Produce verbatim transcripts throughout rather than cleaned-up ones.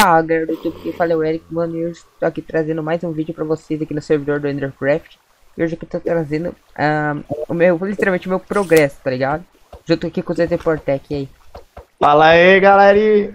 Fala galera do YouTube, que fala é o Eric, mano, e eu estou aqui trazendo mais um vídeo pra vocês aqui no servidor do Endercraft. E hoje aqui eu tô trazendo um, o meu, literalmente o meu progresso, tá ligado? Junto aqui com o Z Portec aí. Fala aí, galerinha!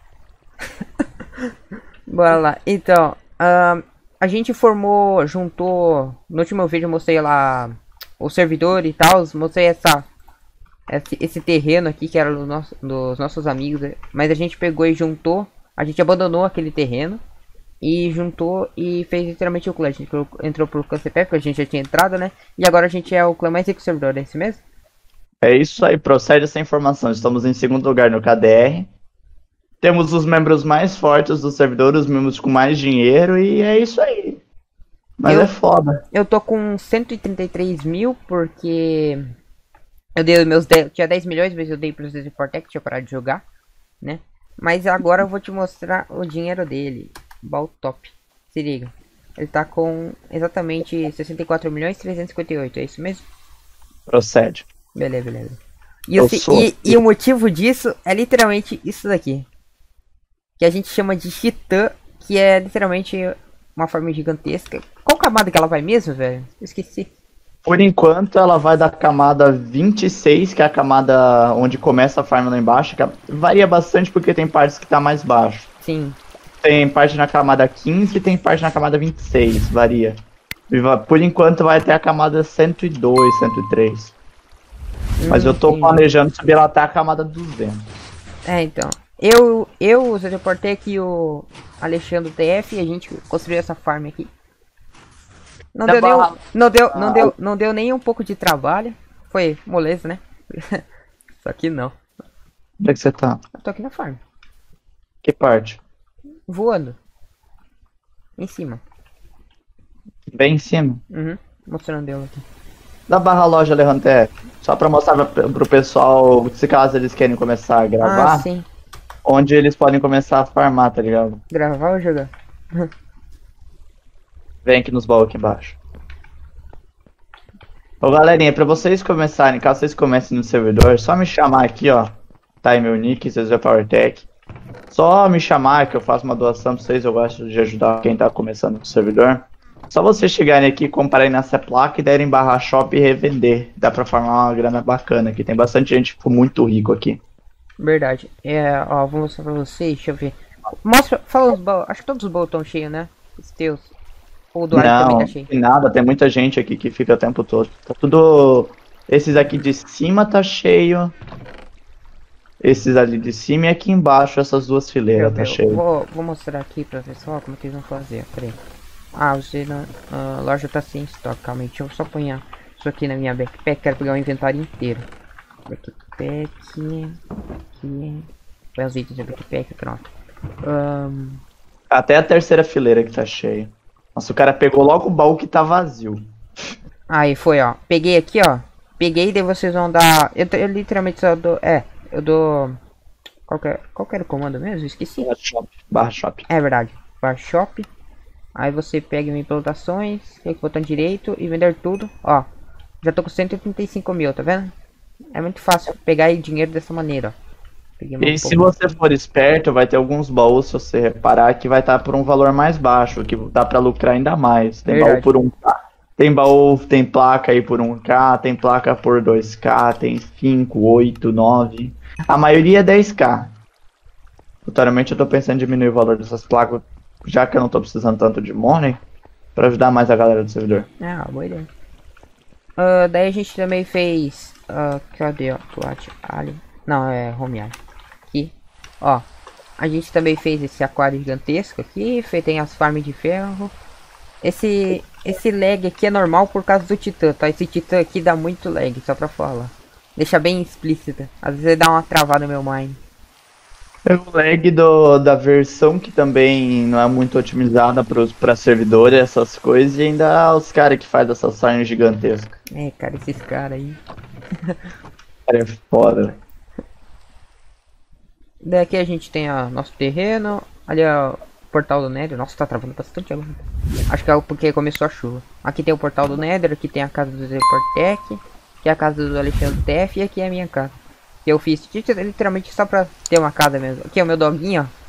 Bora lá, então, um, a gente formou, juntou, no último vídeo eu mostrei lá o servidor e tal, mostrei essa, esse, esse terreno aqui que era do nosso, dos nossos amigos, mas a gente pegou e juntou. A gente abandonou aquele terreno e juntou e fez literalmente o clã. A gente entrou pro clã C P F, porque a gente já tinha entrado, né? E agora a gente é o clã mais rico do servidor, é isso mesmo? É isso aí, procede essa informação. Estamos em segundo lugar no K D R. Temos os membros mais fortes do servidor, os membros com mais dinheiro, e é isso aí. Mas eu, é foda. Eu tô com cento e trinta e três mil, porque eu dei meus dez, tinha dez milhões, mas eu dei pro Z Portec, tinha parado de jogar, né? Mas agora eu vou te mostrar o dinheiro dele. Baltop. Se liga. Ele tá com exatamente sessenta e quatro milhões trezentos e cinquenta e oito. É isso mesmo? Procede. Beleza, beleza. E, o, sou... e, e o motivo disso é literalmente isso daqui. Que a gente chama de Titã. Que é literalmente uma forma gigantesca. Qual camada que ela vai mesmo, velho? Eu esqueci. Por enquanto ela vai da camada vinte e seis, que é a camada onde começa a farm lá embaixo, que varia bastante porque tem partes que tá mais baixo. Sim. Tem parte na camada quinze e tem parte na camada vinte e seis, varia. Por enquanto vai até a camada cento e dois, cento e três. Hum, Mas eu tô sim. planejando subir ela até a camada duzentos. É, então. Eu, eu o Z Portec e o Alexandre T F, a gente construiu essa farm aqui. Não deu, nem um, não, deu, não, deu, não deu nem um pouco de trabalho. Foi moleza, né? Só que não. Onde é que você tá? Eu tô aqui na farm. Que parte? Voando. Em cima. Bem em cima? Uhum. Mostrando eu aqui. Da barra loja Levanté. Só pra mostrar pra, pro pessoal, se caso eles querem começar a gravar. Ah, sim. Onde eles podem começar a farmar, tá ligado? Gravar ou jogar? Vem aqui nos baús aqui embaixo. Ô galerinha, pra vocês começarem, caso vocês comecem no servidor, só me chamar aqui, ó. Tá aí meu nick, Z Portec. Só me chamar que eu faço uma doação pra vocês, eu gosto de ajudar quem tá começando no servidor. Só vocês chegarem aqui, comprarem nessa placa e derem barra shop e revender. Dá pra formar uma grana bacana aqui, tem bastante gente ficou muito rico aqui. Verdade. É, ó, vou mostrar pra vocês, deixa eu ver. Mostra, fala os baús, acho que todos os baús estão cheios, né? Os teus. O do Não, também tá cheio. Tem nada, tem muita gente aqui que fica o tempo todo. Tá tudo... Esses aqui de cima tá cheio. Esses ali de cima e aqui embaixo, essas duas fileiras tá cheio. Vou, vou mostrar aqui pra pessoal como que eles vão fazer, peraí. Ah, você não, a loja tá sem estoque, calma aí, deixa eu só apanhar isso aqui na minha backpack, quero pegar o inventário inteiro. Backpack, aqui, põe os itens da backpack, pronto. Um... Até a terceira fileira que tá cheia. Nossa, o cara pegou logo o baú que tá vazio. Aí foi, ó. Peguei aqui, ó. Peguei, daí vocês vão dar... Eu, eu literalmente só dou... É, eu dou... Qual que, é... Qual que era o comando mesmo? Esqueci. Barra shop. Barra shop. É verdade. Barra shop. Aí você pega em implantações, clica com o botão direito e vender tudo. Ó, já tô com cento e trinta e cinco mil, tá vendo? É muito fácil pegar dinheiro dessa maneira, ó. E se você for esperto, vai ter alguns baús, se você reparar, que vai estar por um valor mais baixo, que dá pra lucrar ainda mais. Tem Verdade. baú por um K, tem baú, tem placa aí por um K, tem placa por dois K, tem cinco, oito, nove. A maioria é dez K. Futuramente eu tô pensando em diminuir o valor dessas placas, já que eu não tô precisando tanto de money, pra ajudar mais a galera do servidor. Ah, boa ideia. Uh, daí a gente também fez... Uh, cadê, ó? Plot Alien. Não, é Home Alien. Aqui, ó. A gente também fez esse aquário gigantesco aqui. Tem as farms de ferro. Esse, esse lag aqui é normal por causa do Titã, tá? Esse Titã aqui dá muito lag, só pra falar. Deixa bem explícita. Às vezes dá uma travada no meu mine. É o lag do, da versão que também não é muito otimizada para servidores, essas coisas, e ainda há os caras que fazem essas farms gigantescas. É, cara, esses caras aí. Cara, é foda, velho. Daqui a gente tem o nosso terreno. Ali é o portal do Nether. Nossa, tá travando bastante agora. Acho que é porque começou a chuva. Aqui tem o portal do Nether. Aqui tem a casa do Z Portec. Aqui é a casa do Alexandre T F. E aqui é a minha casa. Que eu fiz literalmente só pra ter uma casa mesmo. Aqui é o meu doguinho, ó.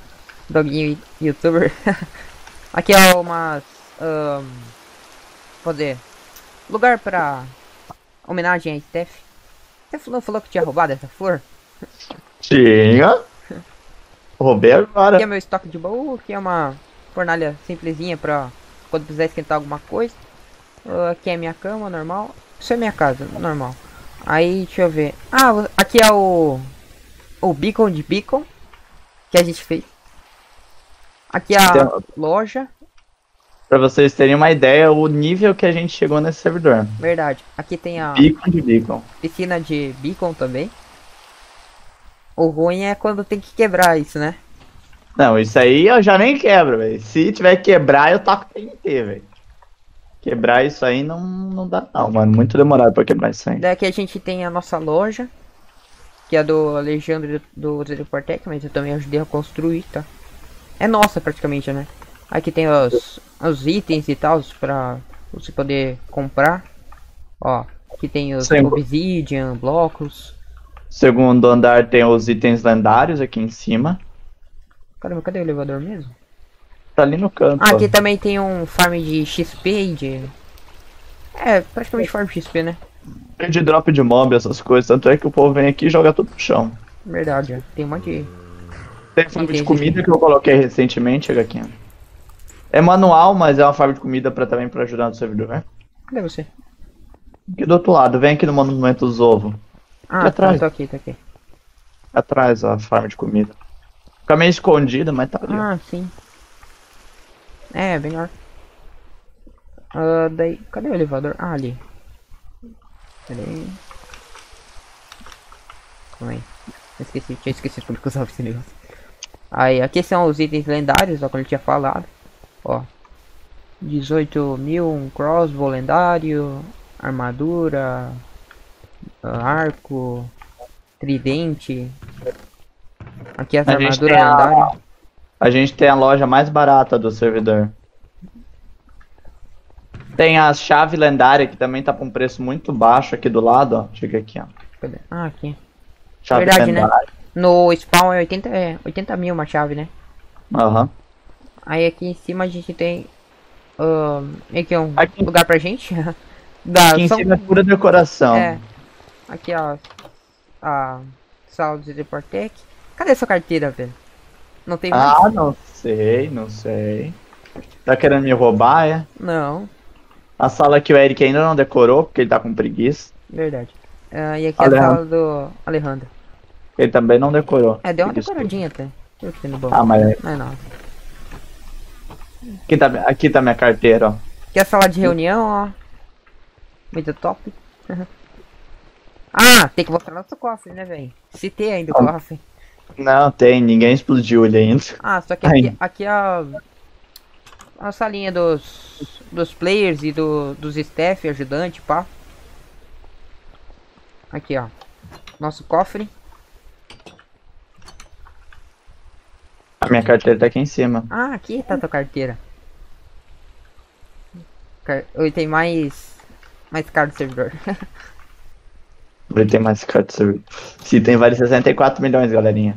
Doguinho youtuber. Aqui é umas... Um, poder... Lugar pra... Homenagem a Steph. Você não falou que tinha roubado essa flor? Tinha. Roubei agora. Aqui é meu estoque de baú. Aqui é uma fornalha simplesinha pra... Quando precisar esquentar alguma coisa. Uh, aqui é minha cama, normal. Isso é minha casa, normal. Aí, deixa eu ver. Ah, aqui é o... O beacon de beacon. Que a gente fez. Aqui é a Então, loja. pra vocês terem uma ideia, o nível que a gente chegou nesse servidor. Verdade. Aqui tem a Beacon de beacon. piscina de beacon também. O ruim é quando tem que quebrar isso, né? Não, isso aí eu já nem quebro, velho. Se tiver que quebrar, eu taco T N T, velho. Quebrar isso aí não, não dá não, mano. Muito demorado pra quebrar isso aí. Daqui a gente tem a nossa loja. Que é do Alexandre do Zeriportec, mas eu também ajudei a construir, tá? É nossa praticamente, né? Aqui tem os, os itens e tal pra você poder comprar. Ó, aqui tem os Sim. obsidian, blocos. Segundo andar tem os itens lendários aqui em cima. Caramba, cadê o elevador mesmo? Tá ali no canto. Ah, ó. aqui também tem um farm de X P e de... É, praticamente farm X P, né? Tem de drop de mob, essas coisas. Tanto é que o povo vem aqui e joga tudo no chão. Verdade, ó. Tem um monte de... Tem farm de Entendi. comida que eu coloquei recentemente, chega aqui. É manual, mas é uma farm de comida pra, também pra ajudar no servidor, né? Cadê você? Aqui do outro lado, vem aqui no monumento dos ovos. Ah, Aqui tá, atrás. tô aqui, tô aqui. Atrás, ó, a farm de comida. Fica meio escondida, mas tá ali. ó. Ah, sim. É, bem melhor. Ah, daí... Cadê o elevador? Ah, ali. Pera aí. Calma aí. Eu esqueci, tinha esquecido como que eu usava esse negócio. Aí, aqui são os itens lendários, ó, como eu tinha falado. Ó. dezoito mil, um crossbow lendário. Armadura. ah, Arco. Tridente. Aqui as A gente armaduras tem a- lendárias. A gente tem a loja mais barata do servidor. Tem a chave lendária, que também tá com um preço muito baixo aqui do lado, ó. Chega aqui, ó. Cadê? Ah, aqui. Chave Verdade, né? lendária. No spawn é oitenta, é oitenta mil uma chave, né? Aham. Aí aqui em cima a gente tem... ahn, aqui é um Aqui- lugar pra gente. da, Aqui em são- cima é pura decoração. é. Aqui ó. A sala do Zeriportec. Cadê sua carteira, velho? Não tem mais? Ah, não sei, não sei. Tá querendo me roubar, é? Não, A sala que o Eric ainda não decorou, porque ele tá com preguiça. verdade. Ah, e aqui é a Alejandro. sala do Alejandro. Ele também não decorou. É, deu uma Preguiça. decoradinha até. Deixa eu ver no bom. Ah, mas Não é nada. aqui tá, aqui tá minha carteira, ó. Aqui é a sala de reunião, ó. Muito top. Ah, tem que mostrar nosso cofre, né, velho? Citei ainda o Ah. cofre. Não, tem, ninguém explodiu ele ainda. Ah, só que Ai. aqui, aqui é a, a salinha dos, dos players e do, dos staff, ajudante, pá. Aqui, ó. Nosso cofre. A minha carteira tá aqui em cima. Ah, aqui tá a tua carteira. Car- o item mais, mais caro do servidor. Ele tem mais cartas. Se tem vale sessenta e quatro milhões, galerinha.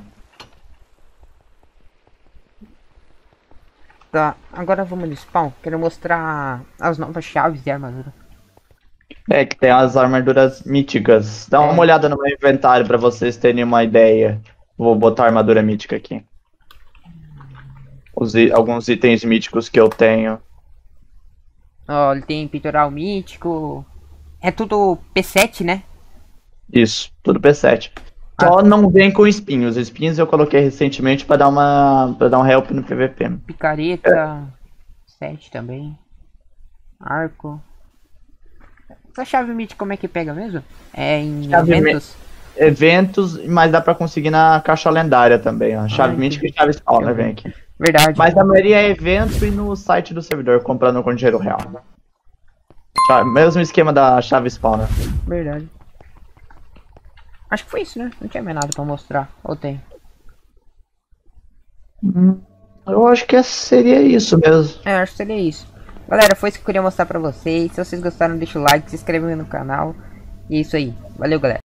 Tá, agora vamos no spawn. Quero mostrar as novas chaves de armadura. É que tem as armaduras míticas. Dá uma É. olhada no meu inventário pra vocês terem uma ideia. Vou botar a armadura mítica aqui. Os i- alguns itens míticos que eu tenho. Ó, ele tem peitoral mítico. É tudo P sete, né? Isso, tudo P sete. Só não vem com espinhos. Espinhos eu coloquei recentemente pra dar uma para dar um help no P V P. Picareta. sete também. Arco. Essa chave mítica como é que pega mesmo? É em Chave eventos? Eventos, mas dá pra conseguir na caixa lendária também, ó. Chave Ah, mítica e entendi. chave spawner vem aqui. Verdade. Mas a maioria é evento e no site do servidor, comprando com dinheiro real. Chave- Mesmo esquema da chave spawner. Verdade. Acho que foi isso, né? Não tinha mais nada pra mostrar. Ou tem? Hum, Eu acho que é- seria isso mesmo. É, acho que seria isso. Galera, foi isso que eu queria mostrar pra vocês. Se vocês gostaram, deixa o like, se inscreve no canal. E é isso aí. Valeu, galera.